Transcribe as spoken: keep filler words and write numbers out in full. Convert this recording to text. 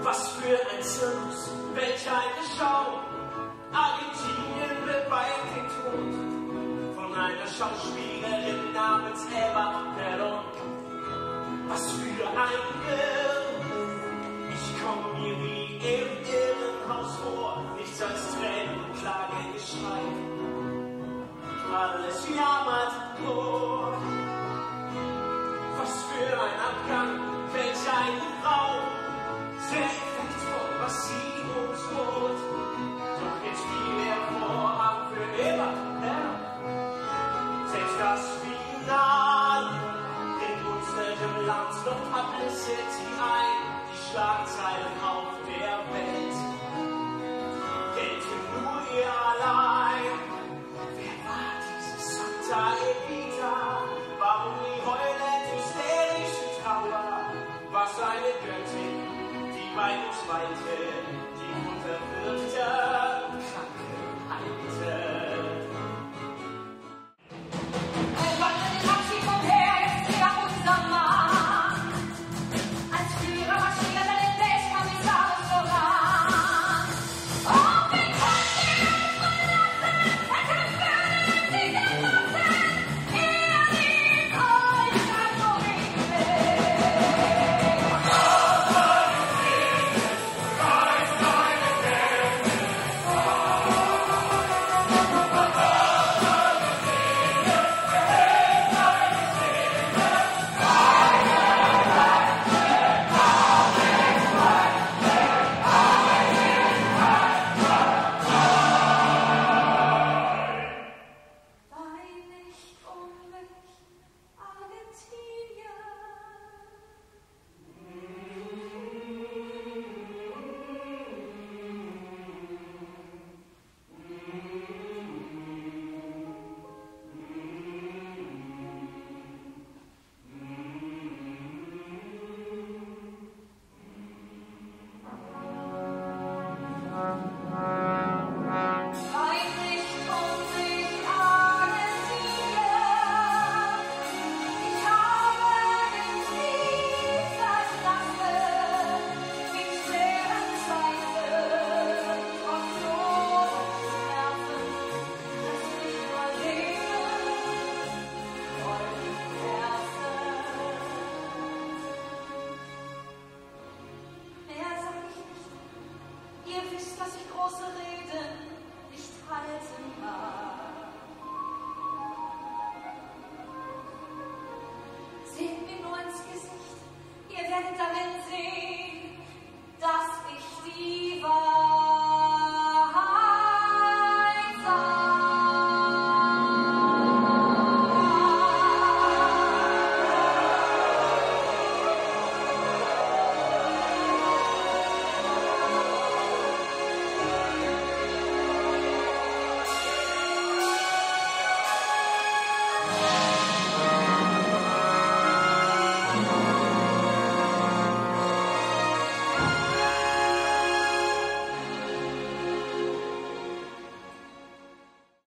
Was für ein Zirkus, welch eine Schau. Argentinien beweint den Tod von einer Schauspielerin namens Eva Perón. Was für ein Irrtum, ich komm mir wie im Irrenhaus vor, nichts als Tränen und Klagegeschrei. Alles jammert Chor. Was für ein Abgang, welch eine Frau, sehr effektvoll, was sie uns droht. Doch jetzt fiel der Vorhang für immer, ja. Selbst das Finale in unserem Land, doch Publicity ein, die Schlagzeilen auf der Welt gelten nur ihr allein. Wer war diese Santa Evita? Warum die heulend hysterische Trauer? Was eine Göttin, die bei uns weinte, die unterwürgte Kranke heilte. Seht mir nur ins Gesicht, ihr werdet darin sehen, dass ich die